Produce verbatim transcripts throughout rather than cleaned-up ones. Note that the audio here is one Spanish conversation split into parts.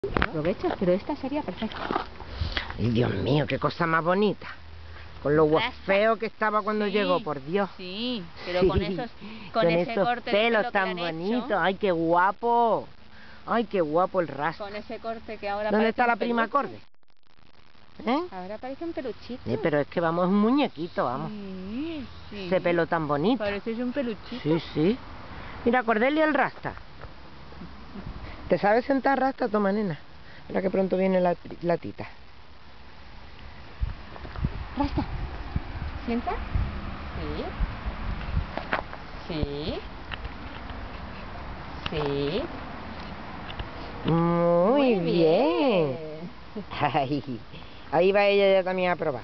Aprovecha, pero esta sería perfecta. Ay, Dios mío, qué cosa más bonita. Con lo feo que estaba cuando sí, llegó, por Dios. Sí, pero sí. con esos, con con ese esos corte pelos de pelo tan que le han bonitos. hecho, Ay, qué guapo. Ay, qué guapo el rastro. con ese corte que ahora ¿Dónde parece está un la prima peluche. acorde? ¿Eh? Ahora parece un peluchito. Eh, pero es que vamos, es un muñequito, vamos. Sí, sí. Ese pelo tan bonito. Parece un peluchito. Sí, sí. Mira, Cordelia el rasta. ¿Te sabes sentar rasta? Toma, nena. Mira que pronto viene la, la tita. Rasta. ¿Sienta? Sí. Sí. Sí. Muy, Muy bien. bien. Ay, ahí va ella ya también a probar.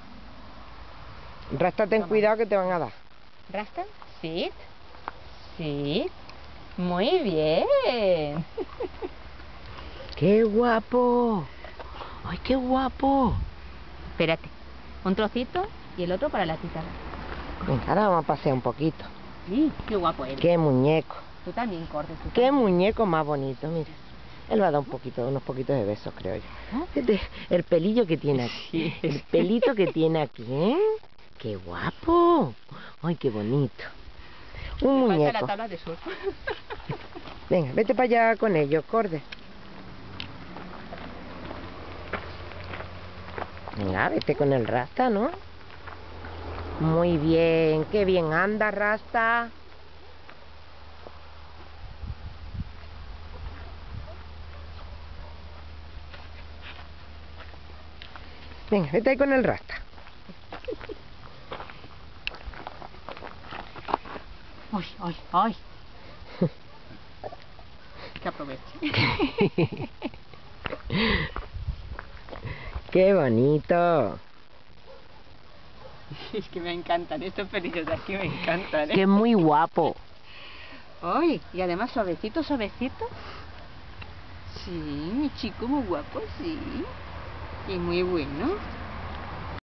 Rasta, ten Toma. cuidado que te van a dar. ¿Rasta? Sí. Sí. Muy bien. ¡Qué guapo! ¡Ay, qué guapo! Espérate. Un trocito y el otro para la tita. Venga, ahora vamos a pasear un poquito. Sí, qué guapo eres. ¡Qué muñeco! Tú también cortes. Tú ¡Qué también. muñeco más bonito! Mira. Él va a dar un poquito, unos poquitos de besos, creo yo. Este, el pelillo que tiene aquí. Sí. El pelito que tiene aquí, ¿eh? ¡Qué guapo! ¡Ay, qué bonito! Un Me muñeco. falta la tabla de surf. Venga, vete para allá con ellos, Corde. Venga, vete con el rasta, ¿no? Muy bien, qué bien anda, rasta. Venga, vete ahí con el rasta. Ay, ay, ay. Que aproveche. ¡Qué bonito! Es que me encantan, estos pelillos de aquí me encantan, ¿eh? ¡Qué muy guapo! Ay, y además suavecito, suavecito. Sí, mi chico muy guapo, sí. Y muy bueno.